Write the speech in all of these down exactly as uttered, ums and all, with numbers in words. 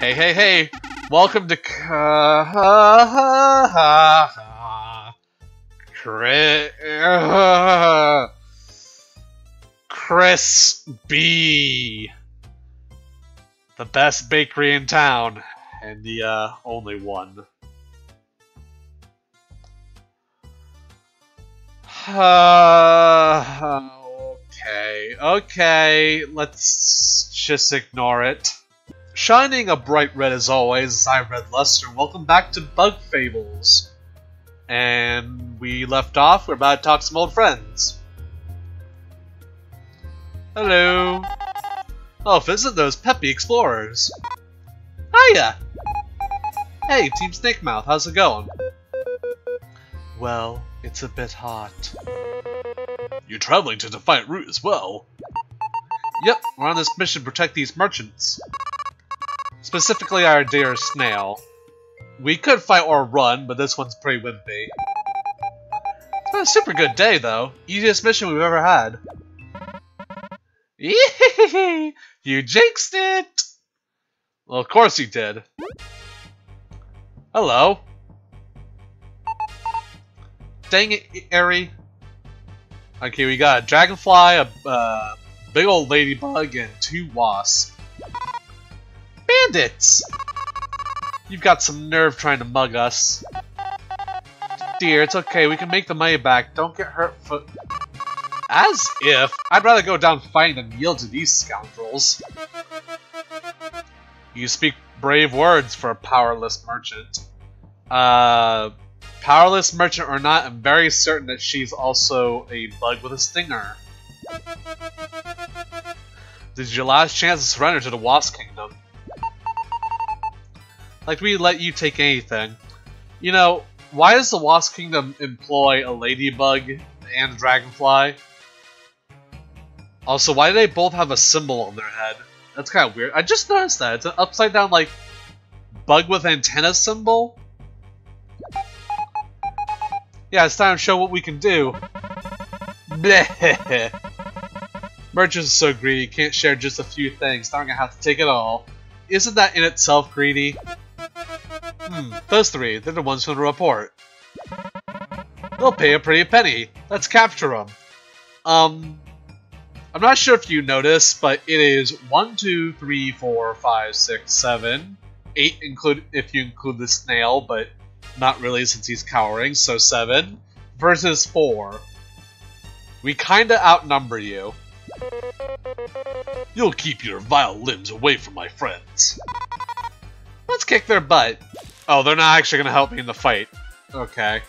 Hey, hey, hey! Welcome to Chris Chris B, the best bakery in town, and the uh, only one. Uh, okay, okay, let's just ignore it. Shining a bright red as always, I'm Red Luster, and welcome back to Bug Fables. And we left off, we're about to talk to some old friends. Hello. Oh, visit those peppy explorers. Hiya! Hey, Team Snake Mouth, how's it going? Well, it's a bit hot. You're traveling to Defiant Route as well? Yep, we're on this mission to protect these merchants. Specifically our dear snail. We could fight or run, but this one's pretty wimpy. It's been a super good day, though. Easiest mission we've ever had. Yee! You jinxed it! Well, of course you did. Hello. Dang it, Eri. Okay, we got a dragonfly, a uh, big old ladybug, and two wasps. Bandits! You've got some nerve trying to mug us. Dear, it's okay, we can make the money back. Don't get hurt foot. As if! I'd rather go down fighting than yield to these scoundrels. You speak brave words for a powerless merchant. Uh, powerless merchant or not, I'm very certain that she's also a bug with a stinger. This is your last chance to surrender to the Wasp Kingdom. Like we let you take anything. You know, why does the Wasp Kingdom employ a ladybug and a dragonfly? Also, why do they both have a symbol on their head? That's kind of weird. I just noticed that. It's an upside down, like, bug with antenna symbol. Yeah, it's time to show what we can do. Bleh. Merchants are so greedy, can't share just a few things. Now I'm gonna have to take it all. Isn't that in itself greedy? Hmm, those three, they're the ones from the report. They'll pay a pretty penny. Let's capture them. Um, I'm not sure if you noticed, but it is one, two, three, four, five, six, seven, eight include if you include the snail, but not really since he's cowering, so seven versus four. We kinda outnumber you. You'll keep your vile limbs away from my friends. Let's kick their butt. Oh, they're not actually gonna help me in the fight. Okay.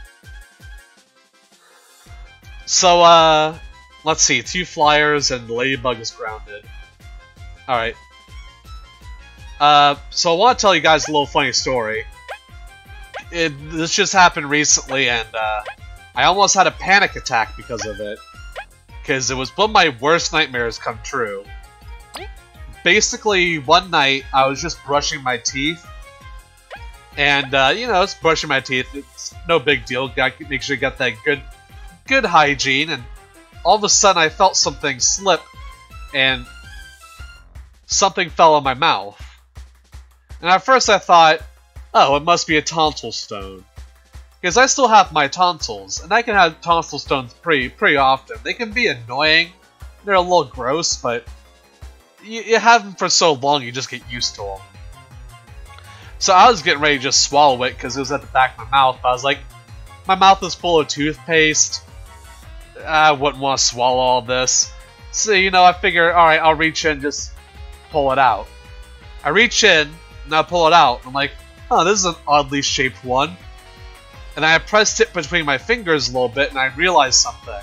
So, uh, let's see. Two flyers and the ladybug is grounded. Alright. Uh, so I want to tell you guys a little funny story. It, this just happened recently, and, uh, I almost had a panic attack because of it. Because it was one of my worst nightmares come true. Basically, one night, I was just brushing my teeth. And, uh, you know, it's brushing my teeth. It's no big deal. Got, make sure you got that good, good hygiene. And all of a sudden, I felt something slip. And something fell on my mouth. And at first, I thought, oh, it must be a tonsil stone. Because I still have my tonsils, and I can have tonsil stones pretty pretty often. They can be annoying, they're a little gross, but you, you have them for so long you just get used to them. So I was getting ready to just swallow it because it was at the back of my mouth, but I was like, my mouth is full of toothpaste, I wouldn't want to swallow all this. So, you know, I figure, alright, I'll reach in and just pull it out. I reach in, and I pull it out, I'm like, oh, this is an oddly shaped one. And I pressed it between my fingers a little bit, and I realized something.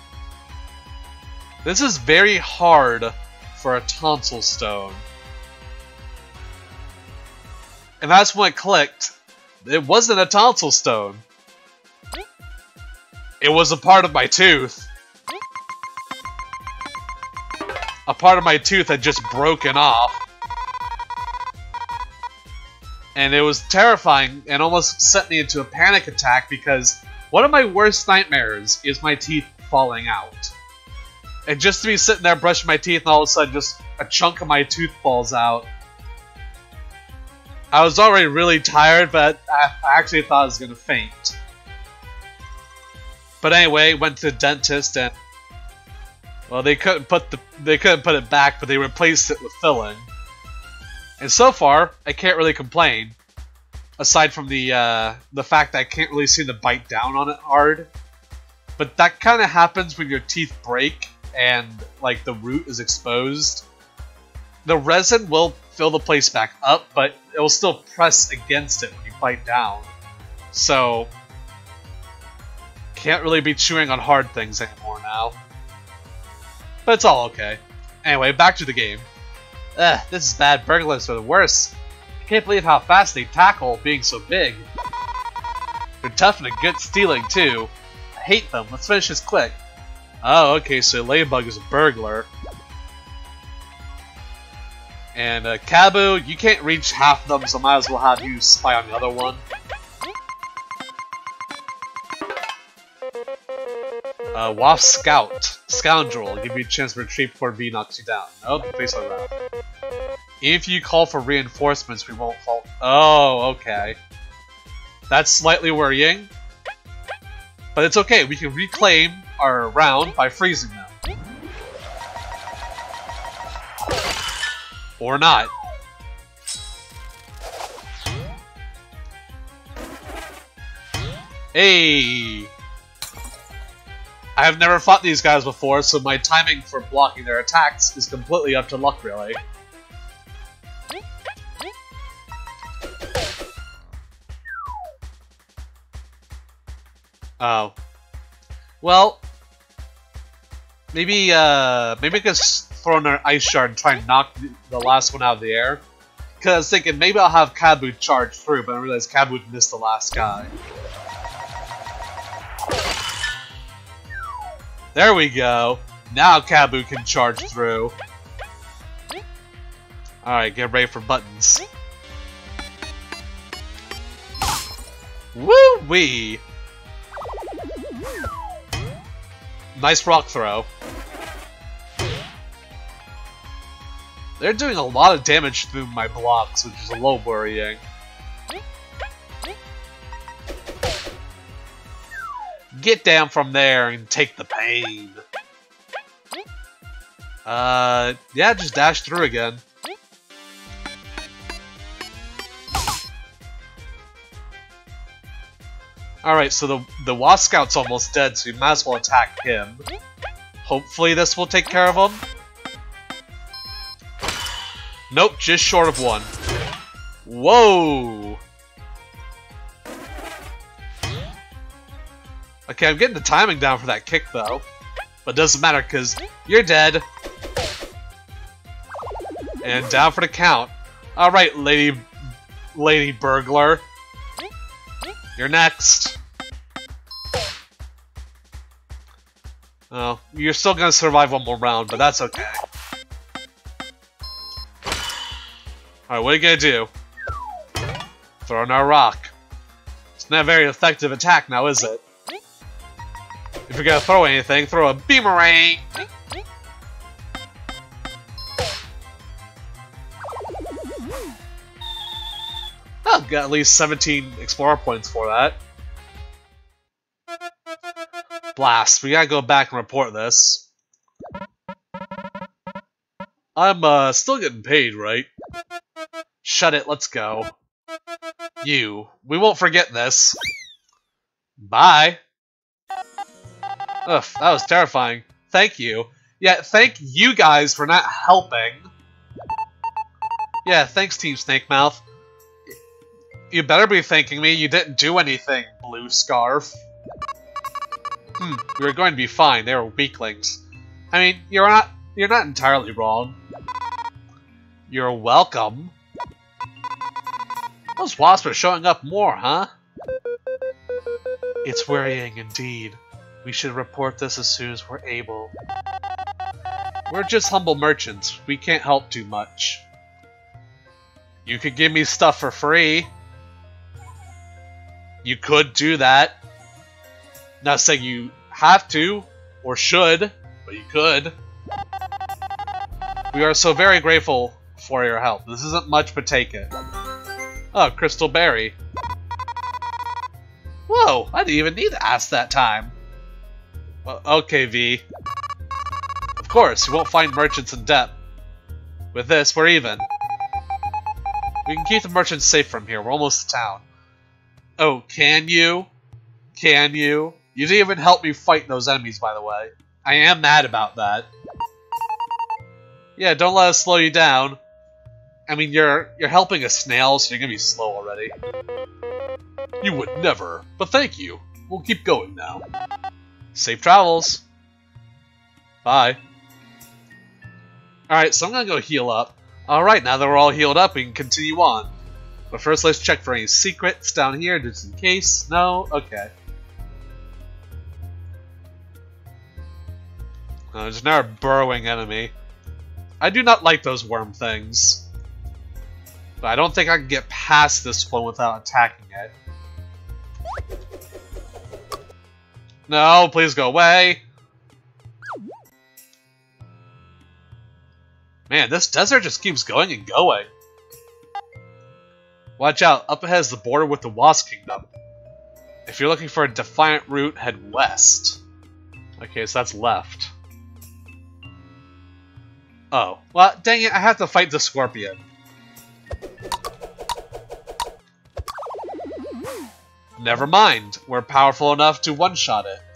This is very hard for a tonsil stone. And that's when it clicked. It wasn't a tonsil stone. It was a part of my tooth. A part of my tooth had just broken off. And it was terrifying and almost sent me into a panic attack because one of my worst nightmares is my teeth falling out. And just to be sitting there brushing my teeth and all of a sudden just a chunk of my tooth falls out. I was already really tired, but I actually thought I was gonna faint. But anyway, went to the dentist and well, they couldn't put the they couldn't put it back, but they replaced it with filling. And so far, I can't really complain. Aside from the uh, the fact that I can't really seem to bite down on it hard. But that kind of happens when your teeth break and like the root is exposed. The resin will fill the place back up, but it will still press against it when you bite down. So can't really be chewing on hard things anymore now. But it's all okay. Anyway, back to the game. Ugh, this is bad. Burglars are the worst. I can't believe how fast they tackle being so big. They're tough and good at stealing too. I hate them. Let's finish this quick. Oh, okay, so Ladybug is a burglar. And uh, Kabu, you can't reach half of them, so might as well have you spy on the other one. Uh, Wasp Scout. Scoundrel. Give you a chance to retreat before B knocks you down. Nope, face like that. If you call for reinforcements, we won't fall. Oh, okay. That's slightly worrying. But it's okay, we can reclaim our round by freezing them. Or not. Hey! I have never fought these guys before, so my timing for blocking their attacks is completely up to luck, really. Oh. Well, maybe, uh, maybe I could throw in an ice shard and try and knock the last one out of the air. Because I was thinking maybe I'll have Kabu charge through, but I realized Kabu missed the last guy. There we go. Now Kabu can charge through. Alright, get ready for buttons. Woo-wee! Nice rock throw. They're doing a lot of damage through my blocks, which is a little worrying. Get down from there and take the pain. Uh, yeah, just dash through again. Alright, so the, the Wasp Scout's almost dead, so you might as well attack him. Hopefully this will take care of him. Nope, just short of one. Whoa! Okay, I'm getting the timing down for that kick, though. But it doesn't matter, because you're dead. And down for the count. Alright, Lady... Lady Burglar. You're next. Oh, you're still gonna survive one more round, but that's okay. Alright, what are you gonna do? Throw in our rock. It's not a very effective attack now, is it? If you're gonna throw anything, throw a beamerang! Oh, got at least seventeen Explorer points for that. Blast. We gotta go back and report this. I'm, uh, still getting paid, right? Shut it, let's go. You. We won't forget this. Bye. Ugh, that was terrifying. Thank you. Yeah, thank you guys for not helping. Yeah, thanks, Team Snakemouth. You better be thanking me. You didn't do anything, Blue Scarf. Hmm, we were going to be fine. They were weaklings. I mean, you're not you're not entirely wrong. You're welcome. Those wasps are showing up more, huh? It's worrying indeed. We should report this as soon as we're able. We're just humble merchants. We can't help too much. You could give me stuff for free. You could do that. Not saying you have to, or should, but you could. We are so very grateful for your help. This isn't much, but take it. Oh, Crystal Berry. Whoa, I didn't even need to ask that time. Well, okay, V. Of course, you won't find merchants in debt. With this, we're even. We can keep the merchants safe from here. We're almost to town. Oh, can you? Can you? You didn't even help me fight those enemies, by the way. I am mad about that. Yeah, don't let us slow you down. I mean, you're you're helping a snail, so you're gonna be slow already. You would never, but thank you. We'll keep going now. Safe travels. Bye. Alright, so I'm gonna go heal up. Alright, now that we're all healed up, we can continue on. But first, let's check for any secrets down here, just in case. No? Okay. Oh, there's another burrowing enemy. I do not like those worm things. But I don't think I can get past this one without attacking it. No, please go away. Man, this desert just keeps going and going. Watch out, up ahead is the border with the Wasp Kingdom. If you're looking for a defiant route, head west. Okay, so that's left. Oh, well, dang it, I have to fight the scorpion. Never mind, we're powerful enough to one-shot it.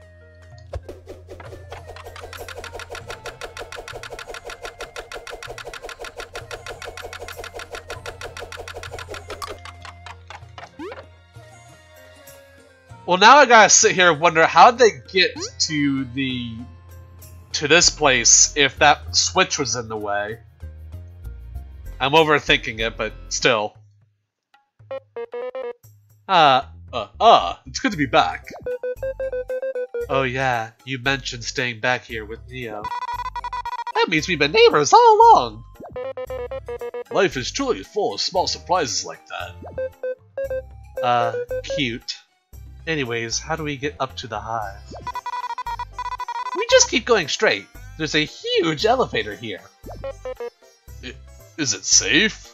Well, now I gotta sit here and wonder how they get to the to this place if that switch was in the way. I'm overthinking it, but still. Uh, uh, uh, it's good to be back. Oh yeah, you mentioned staying back here with Neo. That means we've been neighbors all along. Life is truly full of small surprises like that. Uh, cute. Anyways, how do we get up to the hive? We just keep going straight. There's a huge elevator here. I, is it safe?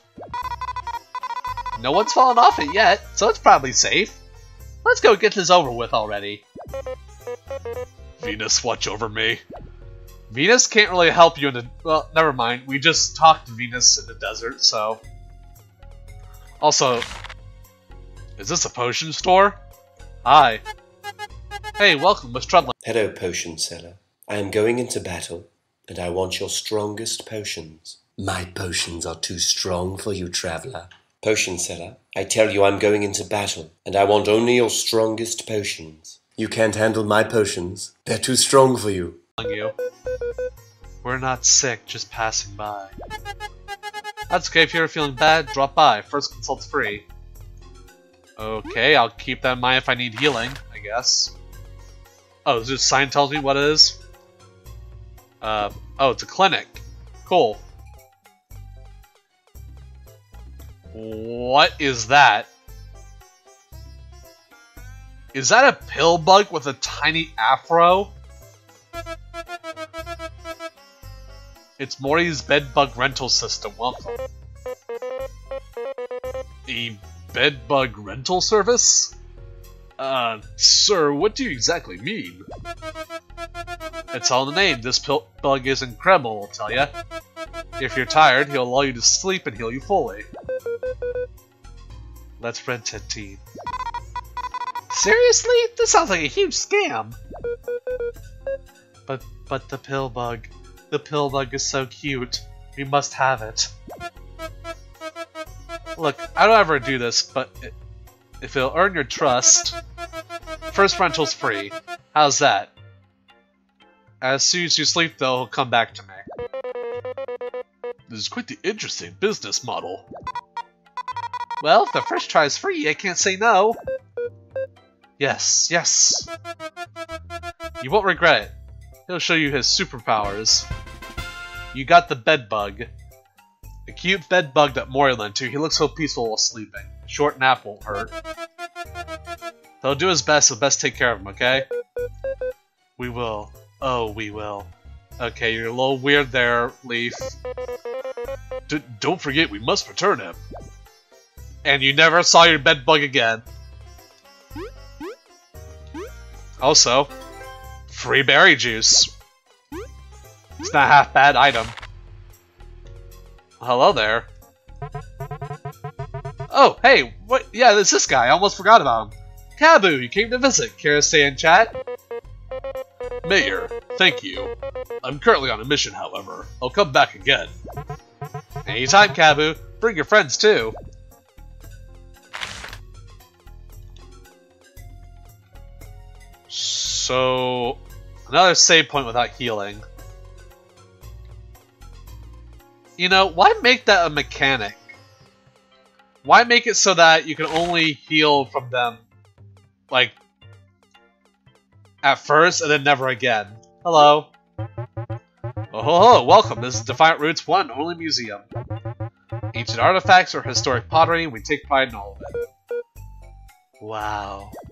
No one's fallen off it yet, so it's probably safe. Let's go get this over with already. Venus, watch over me. Venus can't really help you in the... Well, never mind. We just talked to Venus in the desert, so... Also... Is this a potion store? Hi. Hey, welcome, Miss Trudlin. Hello, potion seller. I am going into battle, and I want your strongest potions. My potions are too strong for you, traveler. Potion seller, I tell you I'm going into battle, and I want only your strongest potions. You can't handle my potions. They're too strong for you. You. We're not sick, just passing by. That's okay, if you're feeling bad, drop by. First consult's free. Okay, I'll keep that in mind if I need healing, I guess. Oh, this sign tells me what it is? Uh, oh, it's a clinic. Cool. What is that? Is that a pill bug with a tiny afro? It's Morty's bed bug rental system. Welcome. A bed bug rental service? Uh, sir, what do you exactly mean? It's all in the name. This pill bug is incredible, I'll tell ya. If you're tired, he'll allow you to sleep and heal you fully. Let's rent it, team. Seriously? This sounds like a huge scam! But, but the pill bug. The pill bug is so cute. We must have it. Look, I don't ever do this, but it, if it'll earn your trust, first rental's free. How's that? As soon as you sleep, though, he'll come back to me. This is quite the interesting business model. Well, if the first try is free, I can't say no. Yes, yes. You won't regret it. He'll show you his superpowers. You got the bed bug. A cute bed bug that Mori lent to. He looks so peaceful while sleeping. Short nap won't hurt. He'll do his best, so best take care of him, okay? We will. Oh, we will. Okay, you're a little weird there, Leaf. D don't forget, we must return him. And you never saw your bed bug again. Also, free berry juice. It's not a half bad item. Hello there. Oh, hey, what? Yeah, it's this guy. I almost forgot about him. Kabu, you came to visit. Care to stay and chat? Mayor, thank you. I'm currently on a mission, however. I'll come back again. Anytime, Kabu. Bring your friends, too. So, another save point without healing. You know, why make that a mechanic? Why make it so that you can only heal from them, like, at first and then never again? Hello. Oh, hello, welcome. This is Defiant Roots' one and only museum. Ancient artifacts or historic pottery, we take pride in all of it. Wow.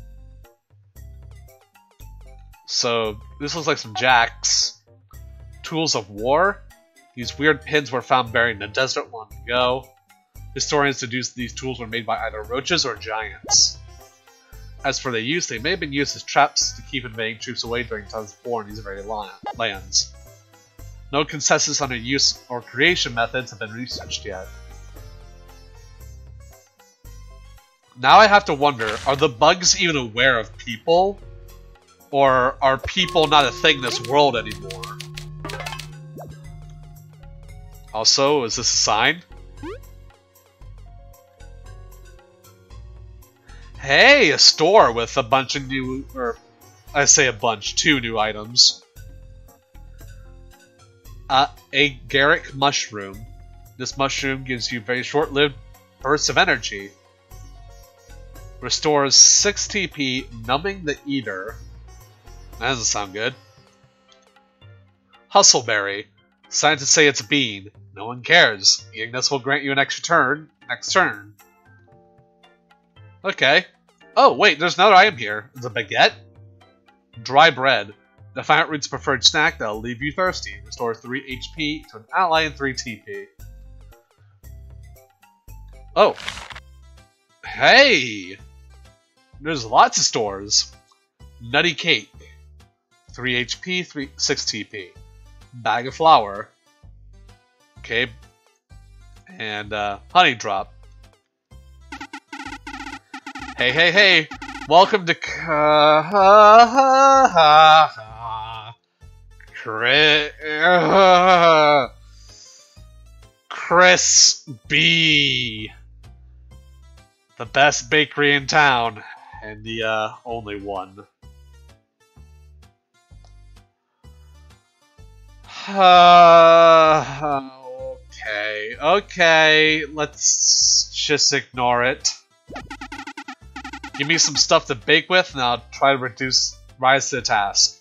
So, this looks like some jacks. Tools of war. These weird pins were found buried in the desert long ago. Historians deduce these tools were made by either roaches or giants. As for their use, they may have been used as traps to keep invading troops away during times of war in these very lands. No consensus on their use or creation methods have been researched yet. Now I have to wonder, are the bugs even aware of people? Or are people not a thing in this world anymore? Also, is this a sign? Hey, a store with a bunch of new, or I say a bunch, two new items. Uh, a Garrick mushroom. This mushroom gives you very short-lived bursts of energy. Restores six T P, numbing the eater. That doesn't sound good. Hustleberry. Scientists say it's a bean. No one cares. Eating this will grant you an extra turn. Next turn. Okay. Oh, wait, there's another item here. It's a baguette? Dry bread. Defiant Root's preferred snack that'll leave you thirsty. Restores three H P to an ally and three T P. Oh. Hey! There's lots of stores. Nutty cake. three H P, three, six T P. Bag of flour. Okay. And, uh, honey drop. Hey, hey, hey! Welcome to Chris... Chris B. The best bakery in town. And the, uh, only one. Uh, okay, okay, let's just ignore it. Give me some stuff to bake with, and I'll try to reduce rise to the task.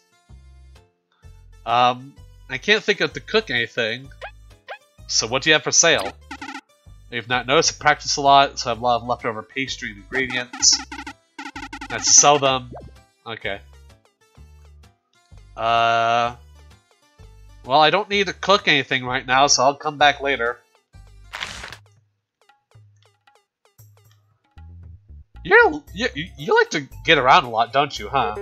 Um, I can't think of to cook anything. So what do you have for sale? If not noticed, I practice a lot, so I have a lot of leftover pastry and ingredients. I have to sell them. Okay. Uh... Well, I don't need to cook anything right now, so I'll come back later. You're, you, you like to get around a lot, don't you, huh?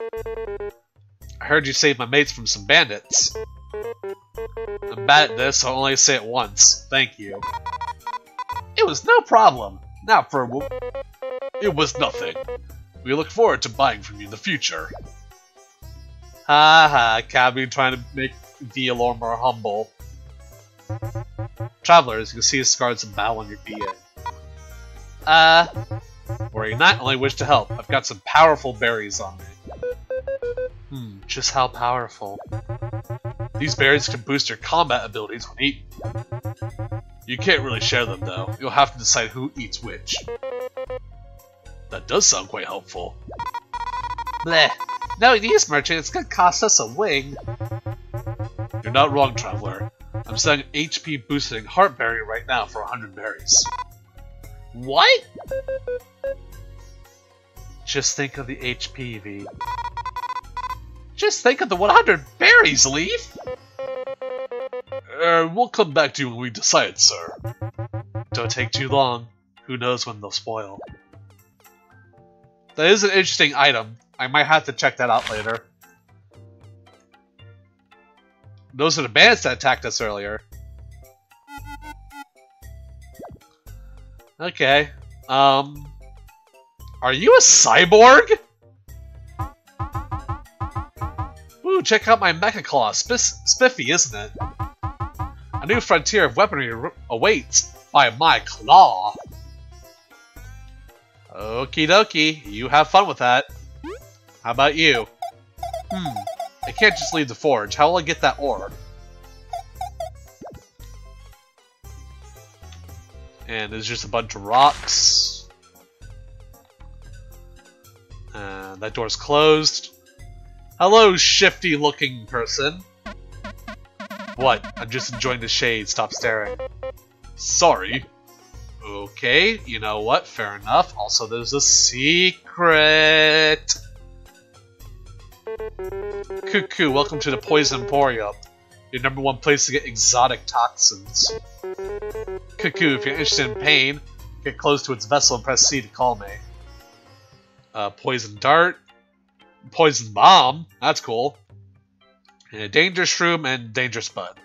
I heard you saved my mates from some bandits. I'm bad at this, so I'll only say it once. Thank you. It was no problem. Now for a whoop. It was nothing. We look forward to buying from you in the future. Ha ha, Cabby trying to make V a little more humble. Travelers, you can see the scars of battle on your V A. Uh, worry not, only wish to help. I've got some powerful berries on me. Hmm, just how powerful? These berries can boost your combat abilities when eaten. You can't really share them though. You'll have to decide who eats which. That does sound quite helpful. Bleh. No, these merchant, it's gonna cost us a wing. You're not wrong, Traveler. I'm selling an H P boosting heart berry right now for one hundred berries. What? Just think of the H P, V. Just think of the one hundred berries, Leaf! Uh, we'll come back to you when we decide, sir. Don't take too long. Who knows when they'll spoil. That is an interesting item. I might have to check that out later. Those are the bandits that attacked us earlier. Okay. Um... Are you a cyborg? Ooh, check out my mecha claw. Sp spiffy, isn't it? A new frontier of weaponry awaits by my claw. Okie dokie, you have fun with that. How about you? Hmm, I can't just leave the forge. How will I get that ore? And there's just a bunch of rocks. Uh, that door's closed. Hello, shifty-looking person. What? I'm just enjoying the shade. Stop staring. Sorry. Okay, you know what? Fair enough. Also, there's a secret. Cuckoo, welcome to the Poison Emporium. Your number one place to get exotic toxins. Cuckoo, if you're interested in pain, get close to its vessel and press C to call me. Uh, poison dart. Poison bomb. That's cool. And a dangerous shroom and dangerous bud.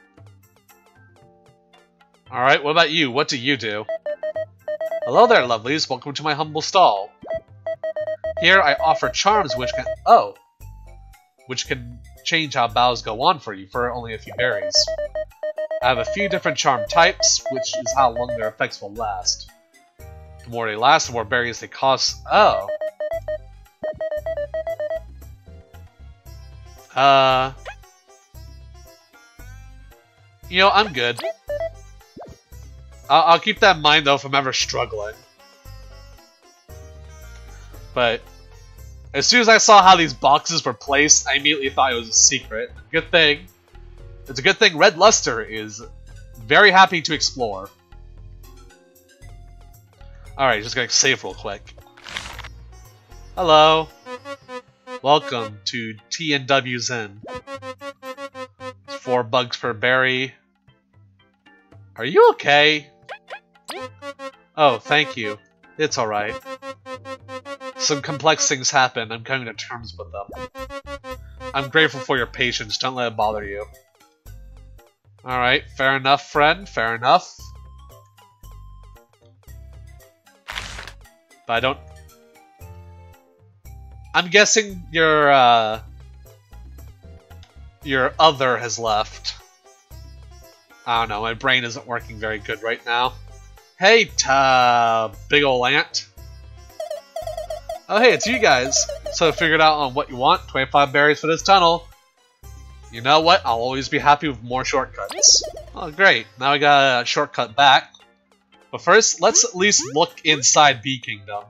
Alright, what about you? What do you do? Hello there, lovelies. Welcome to my humble stall. Here I offer charms which can... Oh! Which can change how battles go on for you for only a few berries. I have a few different charm types, which is how long their effects will last. The more they last, the more berries they cost. Oh. Uh... You know, I'm good. I'll, I'll keep that in mind, though, if I'm ever struggling. But as soon as I saw how these boxes were placed, I immediately thought it was a secret. Good thing. It's a good thing Red Luster is very happy to explore. Alright, just gonna save real quick. Hello. Welcome to T N W's Inn. It's four bugs per berry. Are you okay? Oh, thank you. It's alright. Some complex things happen. I'm coming to terms with them. I'm grateful for your patience. Don't let it bother you. Alright, fair enough, friend. Fair enough. But I don't... I'm guessing your, uh... your other has left. I don't know, my brain isn't working very good right now. Hey, ta, big ol' ant. Oh hey, it's you guys. So I figured out on what you want. twenty-five berries for this tunnel. You know what? I'll always be happy with more shortcuts. Oh great, now we got a shortcut back. But first, let's at least look inside Bee Kingdom.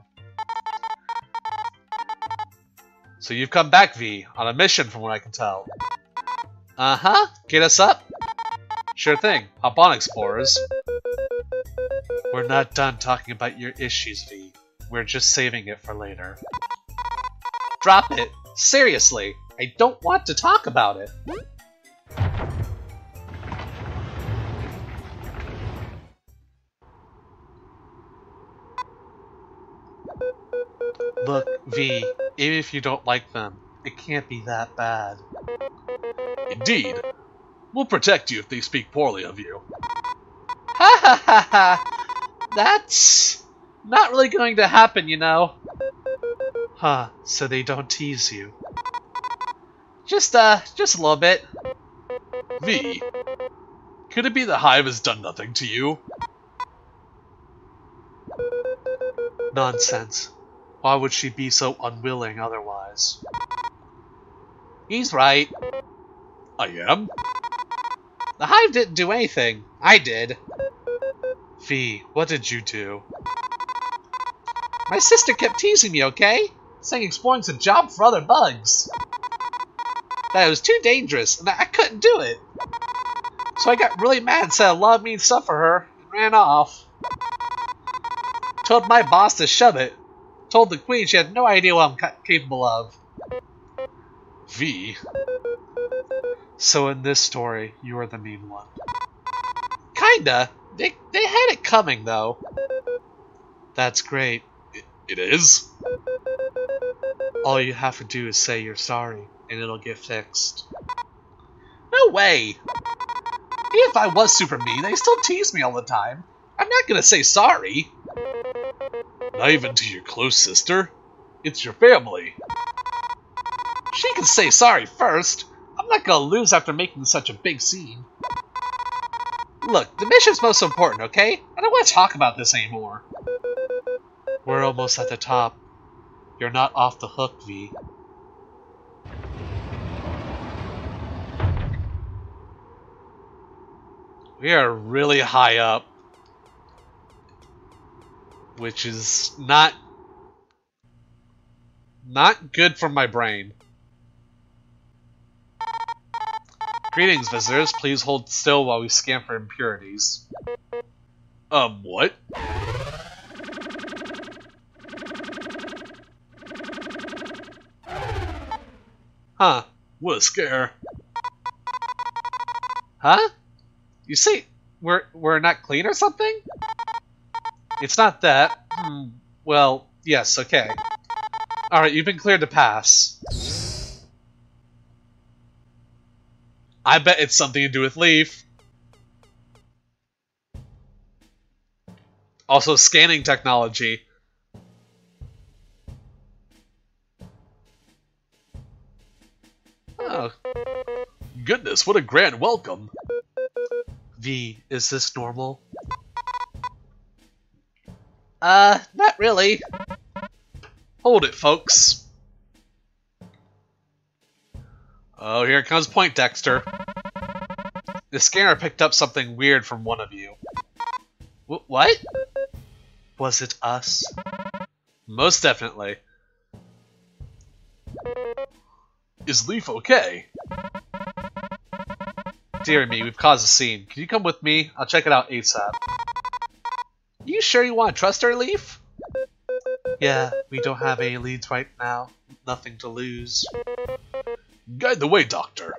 So you've come back, V, on a mission from what I can tell. Uh-huh, get us up? Sure thing, hop on, explorers. We're not done talking about your issues, V. We're just saving it for later. Drop it! Seriously! I don't want to talk about it! Look, V, even if you don't like them, it can't be that bad. Indeed. We'll protect you if they speak poorly of you. Ha ha ha ha! That's not really going to happen, you know. Huh, so they don't tease you. Just, uh, just a little bit. V, could it be the Hive has done nothing to you? Nonsense. Why would she be so unwilling otherwise? He's right. I am? The Hive didn't do anything. I did. V, what did you do? My sister kept teasing me, okay? Saying exploring's a job for other bugs. That it was too dangerous, and I couldn't do it. So I got really mad and said a lot of mean stuff for her, and ran off. Told my boss to shove it. Told the queen she had no idea what I'm ca capable of. V. So in this story, you are the mean one. Kinda. They, they had it coming, though. That's great. It, it is? All you have to do is say you're sorry, and it'll get fixed. No way! Even if I was super mean, they still tease me all the time. I'm not gonna say sorry. Not even to your close sister? It's your family. She can say sorry first. I'm not gonna lose after making such a big scene. Look, the mission's most important, okay? I don't want to talk about this anymore. We're almost at the top. You're not off the hook, V. We are really high up. Which is not... not good for my brain. Greetings, visitors. Please hold still while we scan for impurities. Um, what? Huh. What a scare. Huh? You say we're, we're not clean or something? It's not that. Hmm. Well, yes, okay. Alright, you've been cleared to pass. I bet it's something to do with Leaf. Also, scanning technology. Oh. Goodness, what a grand welcome. V, is this normal? Uh, not really. Hold it, folks. Oh, here comes Poindexter. The scanner picked up something weird from one of you. W what? Was it us? Most definitely. Is Leaf okay? Dear me, we've caused a scene. Can you come with me? I'll check it out ASAP. You sure you want to trust her, Leaf? Yeah, we don't have any leads right now. Nothing to lose. Guide the way, Doctor.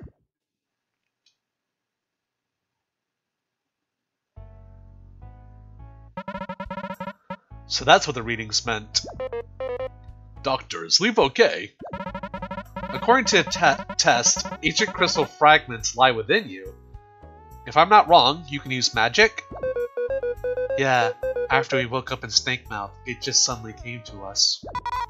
So that's what the readings meant. Doctor, is Leaf okay? According to a te test, ancient crystal fragments lie within you. If I'm not wrong, you can use magic? Yeah, after we woke up in Snake Mouth, it just suddenly came to us.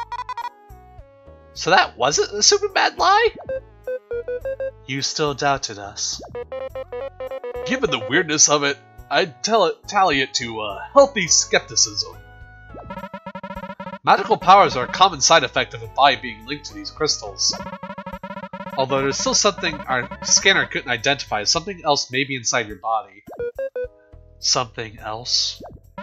So that wasn't a super bad lie? You still doubted us. Given the weirdness of it, I'd tell it, tally it to uh, healthy skepticism. Magical powers are a common side effect of a body being linked to these crystals. Although there's still something our scanner couldn't identify, something else may be inside your body. Something else?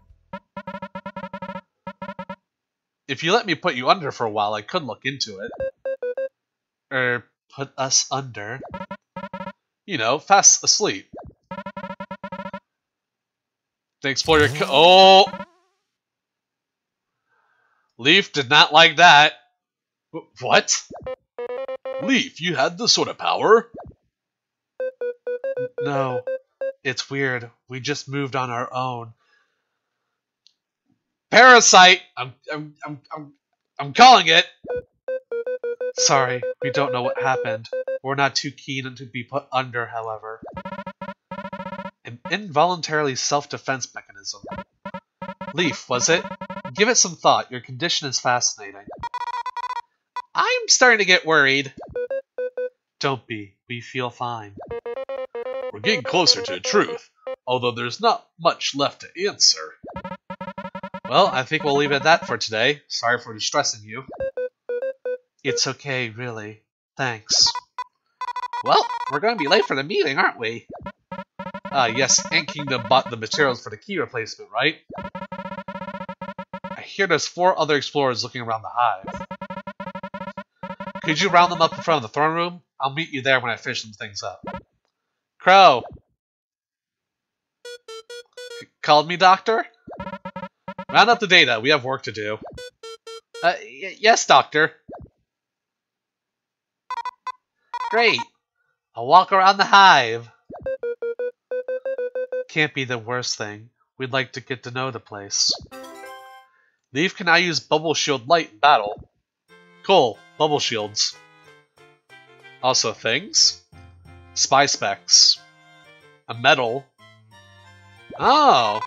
If you let me put you under for a while, I could look into it. Er, put us under? You know, fast asleep. Then explore your co- Oh! Leaf did not like that. What? Leaf, you had this sort of power? No. It's weird. We just moved on our own. Parasite! I'm, I'm, I'm, I'm, I'm calling it! Sorry, we don't know what happened. We're not too keen to be put under, however. An involuntarily self-defense mechanism. Leaf, was it? Give it some thought. Your condition is fascinating. I'm starting to get worried. Don't be. We feel fine. We're getting closer to the truth, although there's not much left to answer. Well, I think we'll leave it at that for today. Sorry for distressing you. It's okay, really. Thanks. Well, we're going to be late for the meeting, aren't we? Ah, uh, yes, Ant Kingdom bought the materials for the key replacement, right? I hear there's four other explorers looking around the hive. Could you round them up in front of the throne room? I'll meet you there when I finish some things up. Crow! C called me, Doctor? Round up the data. We have work to do. Uh, y yes, Doctor. Great. I'll walk around the hive. Can't be the worst thing. We'd like to get to know the place. Leaf can now use Bubble Shield Light in battle. Cool. Bubble Shields. Also things. Spy Specs. A medal. Oh!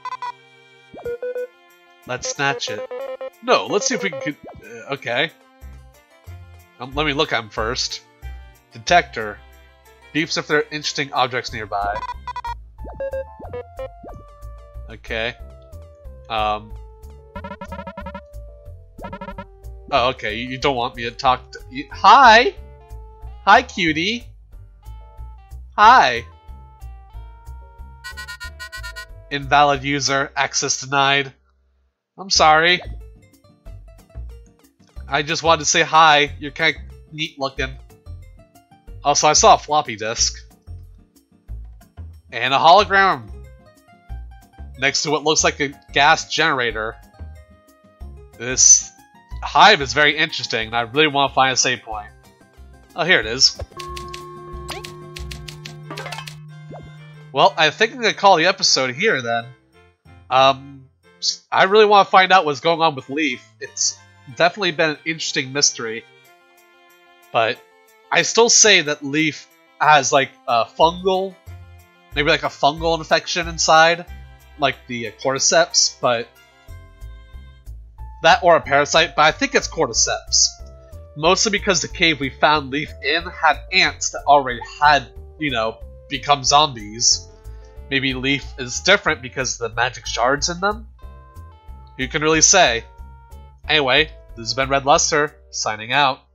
Let's snatch it. No, let's see if we can... Uh, okay. Um, let me look at them first. Detector. Beeps if there are interesting objects nearby. Okay. Um... Oh, okay, you don't want me to talk to... You, hi! Hi, cutie! Hi! Invalid user, access denied. I'm sorry. I just wanted to say hi, you're kinda neat looking. Also, I saw a floppy disk. And a hologram! Next to what looks like a gas generator. This hive is very interesting, and I really want to find a save point. Oh, here it is. Well, I think I'm going to call the episode here, then. Um, I really want to find out what's going on with Leaf. It's definitely been an interesting mystery. But I still say that Leaf has, like, a fungal... Maybe, like, a fungal infection inside. Like the uh, cordyceps, but... That or a parasite, but I think it's cordyceps. Mostly because the cave we found Leaf in had ants that already had, you know, become zombies. Maybe Leaf is different because of the magic shards in them? Who can really say? Anyway, this has been Red Luster, signing out.